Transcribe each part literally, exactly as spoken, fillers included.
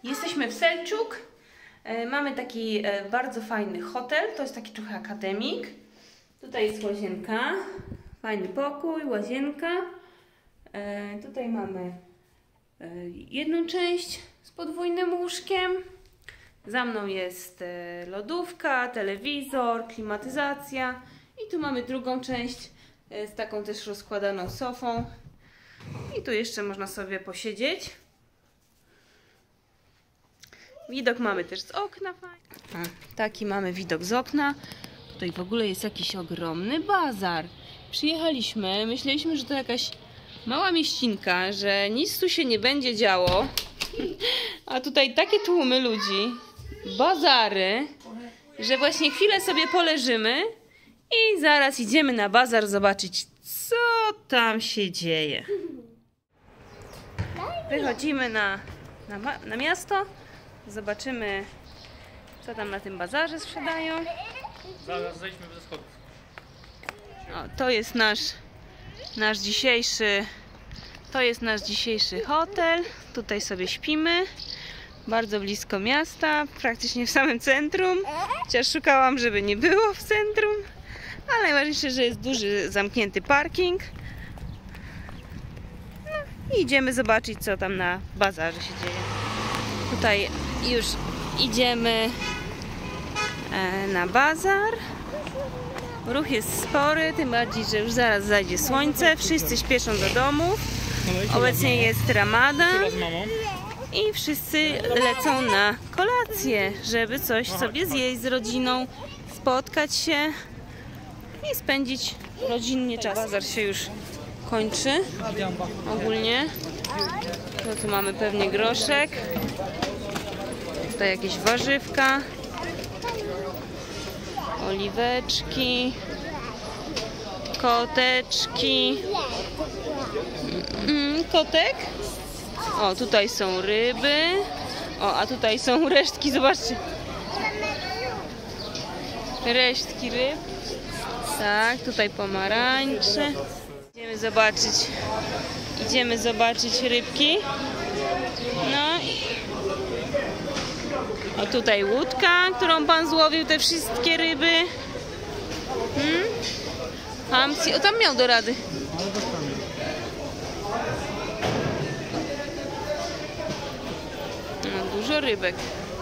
Jesteśmy w Selczuk. Mamy taki bardzo fajny hotel. To jest taki trochę akademik. Tutaj jest łazienka. Fajny pokój, łazienka. Tutaj mamy jedną część z podwójnym łóżkiem. Za mną jest lodówka, telewizor, klimatyzacja. I tu mamy drugą część z taką też rozkładaną sofą. I tu jeszcze można sobie posiedzieć. Widok mamy też z okna. A, taki mamy widok z okna. Tutaj w ogóle jest jakiś ogromny bazar. Przyjechaliśmy, myśleliśmy, że to jakaś mała mieścinka, że nic tu się nie będzie działo. A tutaj takie tłumy ludzi, bazary, że właśnie chwilę sobie poleżymy i zaraz idziemy na bazar zobaczyć, co tam się dzieje. Wychodzimy na, na, na miasto. Zobaczymy, co tam na tym bazarze sprzedają. Zaraz zejdźmy ze schodów. O, to jest nasz, nasz dzisiejszy, to jest nasz dzisiejszy hotel. Tutaj sobie śpimy. Bardzo blisko miasta, praktycznie w samym centrum. Chociaż szukałam, żeby nie było w centrum. Ale najważniejsze, że jest duży, zamknięty parking. No i idziemy zobaczyć, co tam na bazarze się dzieje. Tutaj już idziemy na bazar. Ruch jest spory, tym bardziej, że już zaraz zajdzie słońce. Wszyscy śpieszą do domów. Obecnie jest Ramadan i wszyscy lecą na kolację, żeby coś sobie zjeść z rodziną, spotkać się i spędzić rodzinnie czas. Bazar się już kończy ogólnie. No tu mamy pewnie groszek. Tutaj jakieś warzywka. Oliweczki. Koteczki. Mm, kotek. O, tutaj są ryby. O, a tutaj są resztki, zobaczcie. Resztki ryb. Tak, tutaj pomarańcze. Idziemy zobaczyć. Idziemy zobaczyć rybki. No i o, tutaj łódka, którą pan złowił, te wszystkie ryby. Hmm? Hamsi. O, tam miał do rady. No, dużo rybek.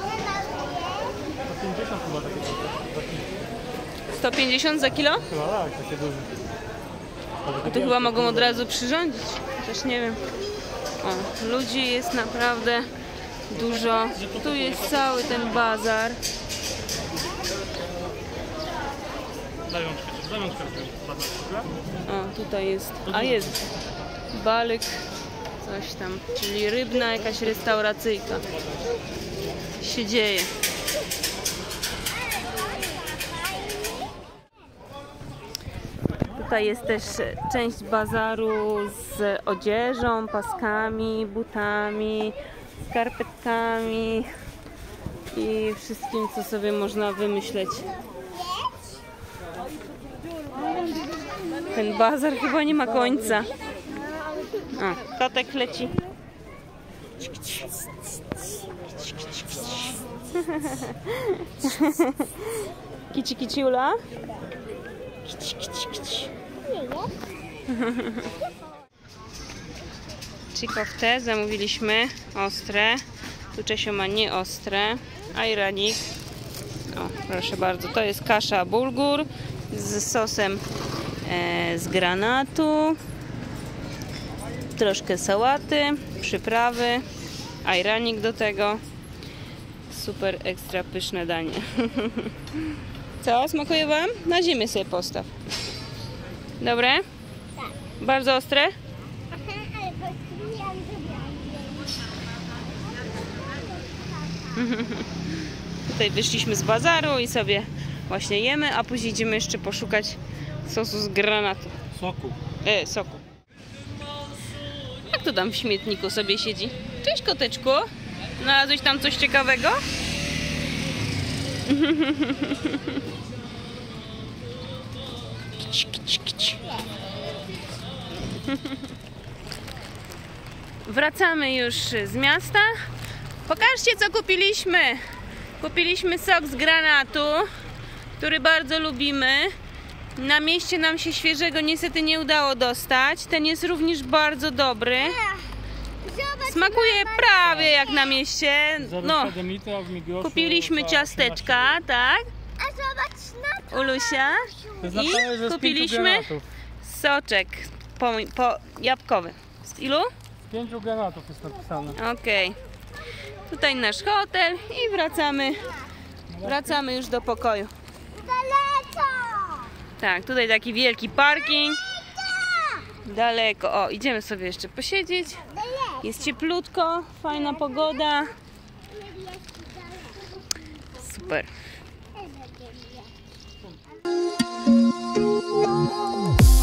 sto pięćdziesiąt za kilo? Chyba tak, takie duże. A tu chyba mogą od razu przyrządzić. Też nie wiem. O, ludzi jest naprawdę dużo. Tu jest cały ten bazar. O, tutaj jest. A jest Balyk. Coś tam. Czyli rybna jakaś restauracyjka. Się dzieje. Tutaj jest też część bazaru z odzieżą, paskami, butami, skarpetkami i wszystkim, co sobie można wymyśleć. Ten bazar chyba nie ma końca. O, kotek leci. Kici kiciula. Kici kici kici. Chikoftę zamówiliśmy ostre. Tu Czesio ma nieostre. Ajranik. O, proszę bardzo, to jest kasza bulgur z sosem e, z granatu. Troszkę sałaty, przyprawy, ajranik do tego. Super ekstra pyszne danie. Co? Smakuje wam? Na ziemię sobie postaw. Dobre? Tak. Bardzo ostre? Aha, ale postanowiłam, że Tutaj wyszliśmy z bazaru i sobie właśnie jemy, a później idziemy jeszcze poszukać sosu z granatu. Soku. E, soku. Jak to tam w śmietniku sobie siedzi? Cześć, koteczku. Znalazłeś tam coś ciekawego? Kici, kici, kici. Wracamy już z miasta. Pokażcie, co kupiliśmy. Kupiliśmy sok z granatu, który bardzo lubimy. Na mieście nam się świeżego niestety nie udało dostać. Ten jest również bardzo dobry. Zobacz, Smakuje mama, prawie jak na mieście. zero No, przecinek siedem litra w Migroszu kupiliśmy za ciasteczka, tak? A zobacz na to. Ulusia. To jest I na talerze z pięciu kupiliśmy granatów. soczek po, po jabłkowy. Z ilu? Z pięciu granatów jest napisane. Okej. Tutaj nasz hotel i wracamy. Wracamy już do pokoju. Daleko. Tak, tutaj taki wielki parking. Daleko. O, idziemy sobie jeszcze posiedzieć. Daleko. Jest cieplutko, fajna pogoda. Super. Daleko.